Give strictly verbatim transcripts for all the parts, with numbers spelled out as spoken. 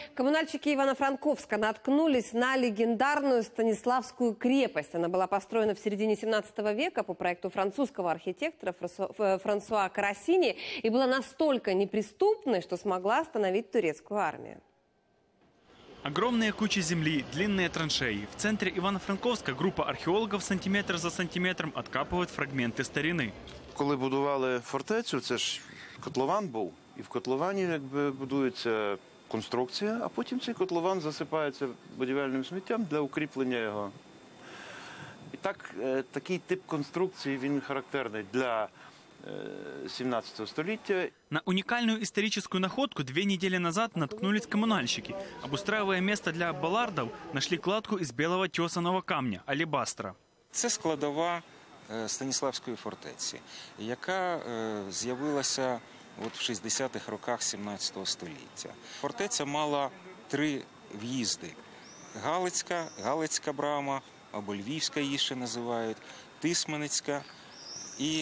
Коммунальщики Ивано-Франковска наткнулись на легендарную Станиславскую крепость. Она была построена в середине семнадцатого века по проекту французского архитектора Франсуа Карасини и была настолько неприступной, что смогла остановить турецкую армию. Огромные кучи земли, длинные траншеи. В центре Ивано-Франковска группа археологов сантиметр за сантиметром откапывают фрагменты старины. Коли будували фортецю, це ж котлован був. І в котловані якби будується конструкція, а потім цей котлован засипається будівельним сміттям для укріплення його. І так, такий тип конструкції, він характерний для семнадцатого століття. На уникальную историческую находку две недели назад наткнулись коммунальщики. Обустраивая место для баллардов, нашли кладку из белого тесаного камня – алебастра. Це складова Станіславської фортеці, яка з'явилася в шістдесятих роках сімнадцятого століття. Фортеця мала три в'їзди – Галицька, Галицька брама, або Львівська її ще називають, Тисменецька і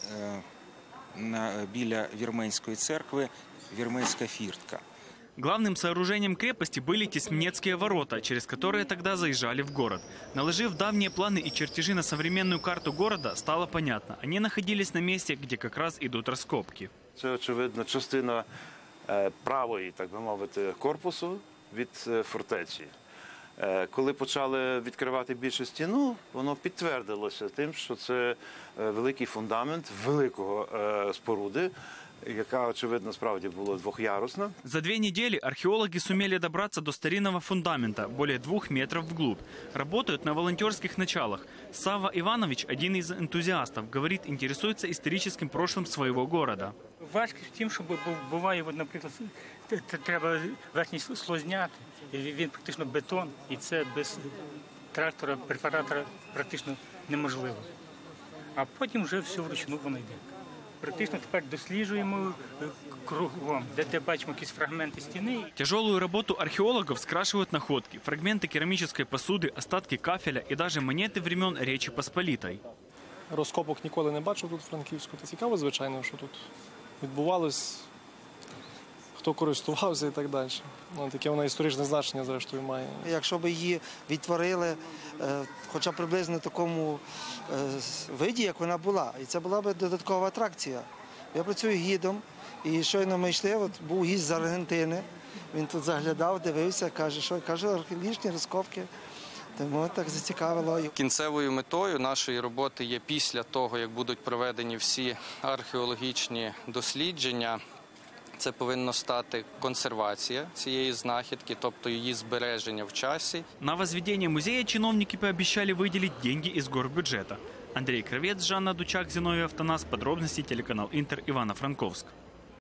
е, біля Вірменської церкви Вірменська фіртка. Главным сооружением крепости были Тисменецкие ворота, через которые тогда заезжали в город. Наложив давние планы и чертежи на современную карту города, стало понятно, они находились на месте, где как раз идут раскопки. Це, очевидно, частина правої, так би мовити, корпусу від фортеці. Коли почали відкривати більшу стіну, воно підтвердилося тим, що це великий фундамент великого споруди, яка, очевидно, справді була двохярусна. За две недели археологи сумели добраться до старинного фундамента, более двух метров вглубь. Работают на волонтерских началах. Савва Иванович, один из энтузиастов, говорит, интересуется историческим прошлым своего города. Важко в тім, що буває, наприклад, треба верхній слой зняти, він практично бетон, і це без трактора, перфоратора практично неможливо. А потім вже все вручну воно йде. Практично тепер досліджуємо кругом, де, де бачимо якісь фрагменти стіни. Тяжелую работу археологов скрашивают находки, фрагменты керамической посуды, остатки кафеля и даже монеты времен Речи Посполитой. Розкопок ніколи не бачив тут в Франківську. Це цікаво, звичайно, що тут відбувалось, хто користувався і так далі. Ну, таке воно історичне значення, зрештою, має. Якщо б її відтворили, хоча б приблизно в такому виді, як вона була, і це була б додаткова атракція. Я працюю гідом, і щойно ми йшли, от був гість з Аргентини, він тут заглядав, дивився, каже, що каже, археологічні розкопки. Тому так зацікавило. Кінцевою метою нашої роботи є після того, як будуть проведені всі археологічні дослідження, це повинна стати консервація цієї знахідки, тобто її збереження в часі. На возведение музея чиновники пообещали выделить деньги из горбюджета. Андрей Кравец, Жанна Дучак, Зиновий Автонас. Подробности телеканал Интер, Ивано-Франковск.